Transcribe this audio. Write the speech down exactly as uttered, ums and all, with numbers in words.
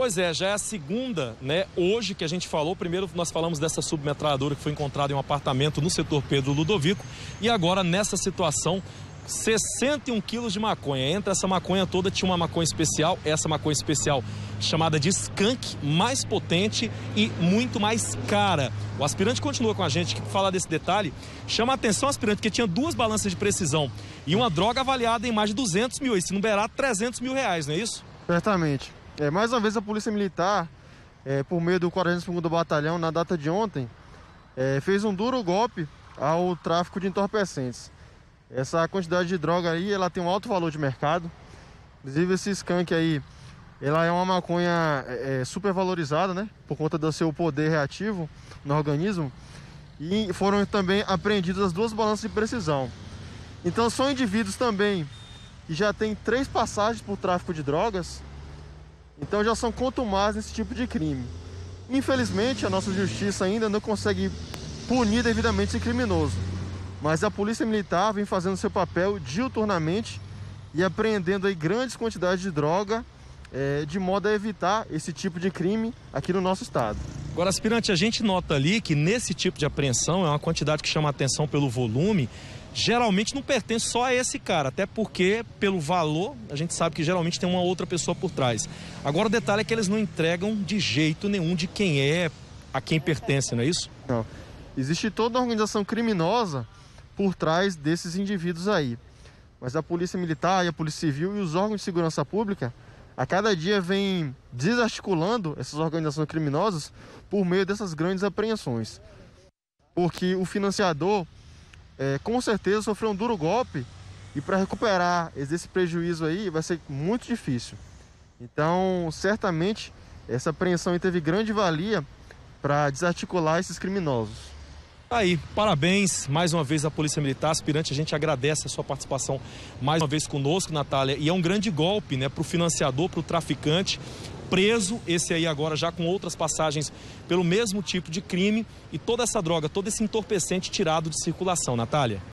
Pois é, já é a segunda, né, hoje que a gente falou. Primeiro nós falamos dessa submetralhadora que foi encontrada em um apartamento no setor Pedro Ludovico. E agora nessa situação, sessenta e um quilos de maconha. Entre essa maconha toda tinha uma maconha especial, essa maconha especial chamada de skunk, mais potente e muito mais cara. O aspirante continua com a gente, que falar desse detalhe, chama a atenção, aspirante, que tinha duas balanças de precisão e uma droga avaliada em mais de duzentos mil, esse no barato trezentos mil reais, não é isso? Certamente. É, mais uma vez a Polícia Militar, é, por meio do quarenta e segundo Batalhão, na data de ontem, é, fez um duro golpe ao tráfico de entorpecentes. Essa quantidade de droga aí, ela tem um alto valor de mercado. Inclusive esse skunk aí, ela é uma maconha é, super valorizada, né? Por conta do seu poder reativo no organismo. E foram também apreendidas as duas balanças de precisão. Então são indivíduos também que já têm três passagens por tráfico de drogas. Então já são contumazes nesse tipo de crime. Infelizmente, a nossa justiça ainda não consegue punir devidamente esse criminoso. Mas a Polícia Militar vem fazendo seu papel diuturnamente e apreendendo aí grandes quantidades de droga, é, de modo a evitar esse tipo de crime aqui no nosso estado. Agora, aspirante, a gente nota ali que nesse tipo de apreensão é uma quantidade que chama a atenção pelo volume. Geralmente não pertence só a esse cara, até porque pelo valor a gente sabe que geralmente tem uma outra pessoa por trás. Agora o detalhe é que eles não entregam de jeito nenhum de quem é, a quem pertence, não é isso? Não. Existe toda uma organização criminosa por trás desses indivíduos aí. Mas a Polícia Militar e a Polícia Civil e os órgãos de segurança pública a cada dia vem desarticulando essas organizações criminosas por meio dessas grandes apreensões. Porque o financiador É, com certeza sofreu um duro golpe e para recuperar esse prejuízo aí vai ser muito difícil. Então, certamente, essa apreensão aí teve grande valia para desarticular esses criminosos. Aí, parabéns mais uma vez à Polícia Militar. Aspirante, a gente agradece a sua participação mais uma vez conosco, Natália. E é um grande golpe, né, para o financiador, para o traficante. Preso, esse aí agora já com outras passagens pelo mesmo tipo de crime e toda essa droga, todo esse entorpecente tirado de circulação, Natália.